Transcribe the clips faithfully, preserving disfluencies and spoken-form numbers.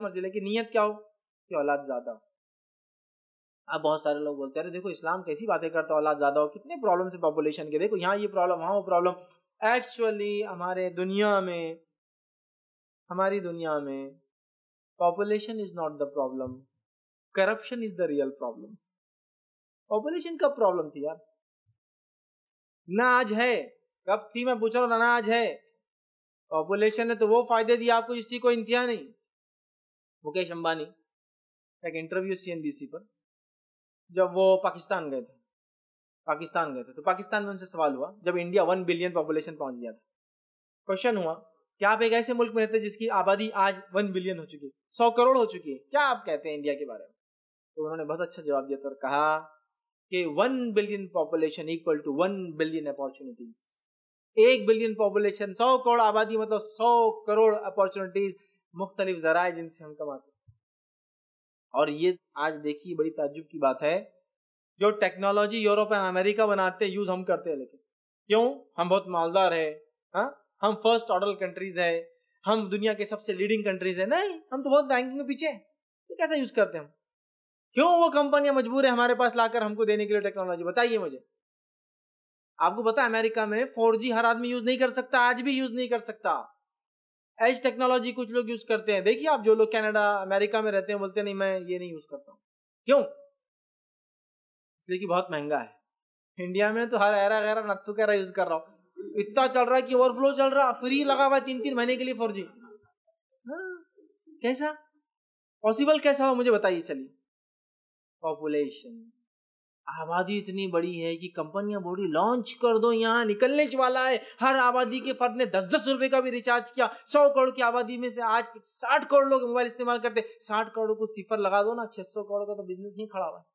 मर्जी, लेकिन नीयत क्या हो कि औलाद ज्यादा हो। अब बहुत सारे लोग बोलते हैं देखो इस्लाम कैसी बातें करता है, औलाद ज्यादा हो, कितने प्रॉब्लम है पॉपुलेशन के, देखो यहाँ ये प्रॉब्लम, वहाँ वो प्रॉब्लम। एक्चुअली हमारे दुनिया में हमारी दुनिया में population is not the problem, corruption is the real problem. Population कब प्रॉब्लम थी यार? ना आज है, कब थी मैं पूछ रहा हूँ, ना आज है। पॉपुलेशन ने तो वो फायदे दिए आपको जिसकी कोई इंतहा नहीं। मुकेश अंबानी एक इंटरव्यू सीएनबीसी पर, जब वो पाकिस्तान गए थे पाकिस्तान गए थे तो पाकिस्तान में उनसे सवाल हुआ, जब इंडिया वन बिलियन पॉपुलेशन पहुंच गया था, क्वेश्चन हुआ कि आप एक ऐसे मुल्क में रहते हैं जिसकी आबादी आज वन बिलियन हो चुकी है, सौ करोड़ हो चुकी है, क्या आप कहते हैं इंडिया के बारे में? तो उन्होंने बहुत अच्छा जवाब दिया और कहा कि one billion population equal to one billion opportunities. एक बिलियन पॉपुलेशन, सौ करोड़ आबादी, मतलब सौ करोड़ अपॉर्चुनिटीज मुख्तलिफ जराए जिनसे हम कमा सकते। और ये आज देखिए बड़ी ताज्जुब की बात है, जो टेक्नोलॉजी यूरोप और अमेरिका बनाते हैं यूज हम करते हैं, लेकिन क्यों? हम बहुत मालदार है, हा? हम फर्स्ट ऑर्डर कंट्रीज है, हम दुनिया के सबसे लीडिंग कंट्रीज है। नहीं, हम तो बहुत रैंकिंग में पीछे है, तो कैसा यूज करते हैं हम? क्यों वो कंपनियां मजबूर है हमारे पास लाकर हमको देने के लिए टेक्नोलॉजी? बताइए मुझे। आपको पता है अमेरिका में फोर जी हर आदमी यूज नहीं कर सकता, आज भी यूज नहीं कर सकता। एज टेक्नोलॉजी कुछ लोग यूज करते हैं। देखिए आप जो लोग कनाडा अमेरिका में रहते हैं बोलते हैं नहीं मैं ये नहीं यूज करता हूं। क्यों? इसलिए कि बहुत महंगा है। इंडिया में तो हर एरा गैरा नत्थु कैरा यूज कर रहा हूं, इतना चल रहा है कि ओवरफ्लो चल रहा, फ्री लगा हुआ है तीन तीन महीने के लिए फोर जी। कैसा पॉसिबल, कैसा हो मुझे बताइए। चलिए, पॉपुलेशन, आबादी इतनी बड़ी है कि कंपनियां बोली लॉन्च कर दो, यहाँ निकलने वाला है। हर आबादी के फर्द ने दस दस रुपए का भी रिचार्ज किया। सौ करोड़ की आबादी में से आज साठ करोड़ लोग मोबाइल इस्तेमाल करते, साठ करोड़ को सिफर लगा दो ना, छह सौ करोड़ का तो बिजनेस ही खड़ा हुआ है।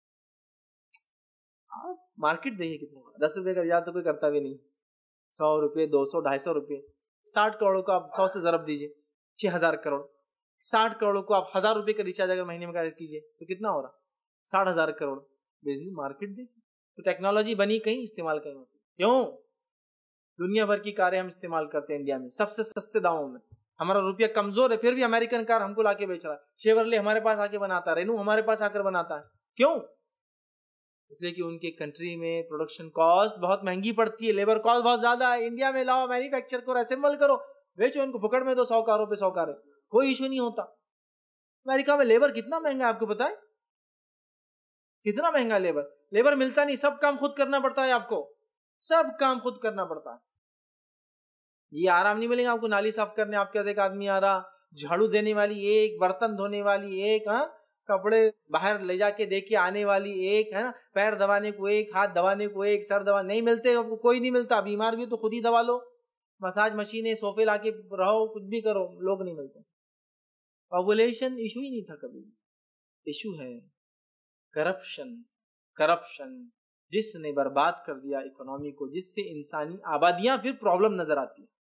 मार्केट देखिए कितना, दस रुपए का रिचार्ज तो कोई करता भी नहीं, सौ रुपए, दो सौ, ढाई सौ रुपए, साठ करोड़ को आप सौ से जरब दीजिए, छह हजार करोड़। साठ करोड़ को आप हजार रुपए का रिचार्ज अगर महीने में कर कीजिए तो कितना हो रहा? साठ हजार करोड़। बिजली मार्केट देखिए। तो टेक्नोलॉजी बनी कहीं, इस्तेमाल कहीं होती। क्यों? दुनिया भर की कारें हम इस्तेमाल करते हैं इंडिया में सबसे सस्ते दामों में। हमारा रुपया कमजोर है, फिर भी अमेरिकन कार हमको लाके बेच रहा है। शेवरले हमारे पास आके बनाता है, रेनू हमारे पास आकर बनाता है। क्यों? इसलिए कि उनके कंट्री में प्रोडक्शन कॉस्ट बहुत महंगी पड़ती है, लेबर कॉस्ट बहुत ज्यादा है। इंडिया में लाओ, मैन्युफैक्चर करो, असेंबल करो, बेचो इनको फुकड़ में दो, सौ कारों पे सौ कारें, कोई इश्यू नहीं होता। अमेरिका में लेबर कितना महंगा है आपको पता है? कितना महंगा लेबर लेबर मिलता नहीं, सब काम खुद करना पड़ता है आपको, सब काम खुद करना पड़ता है। ये आराम नहीं मिलेगा आपको, नाली साफ करने आपके एक आदमी आ रहा, झाड़ू देने वाली एक, बर्तन धोने वाली एक, हाँ कपड़े बाहर ले जाके दे के आने वाली एक, है ना, पैर दबाने को एक, हाथ दबाने को एक, सर दबा नहीं मिलते आपको, कोई नहीं मिलता। बीमार भी तो खुद ही दबा लो, मसाज मशीनें, सोफे लाके रहो, कुछ भी करो, लोग नहीं मिलते। पॉपुलेशन इशू ही नहीं था कभी, इशू है करप्शन। करप्शन जिसने बर्बाद कर दिया इकोनॉमी को, जिससे इंसानी आबादियां फिर प्रॉब्लम नजर आती है।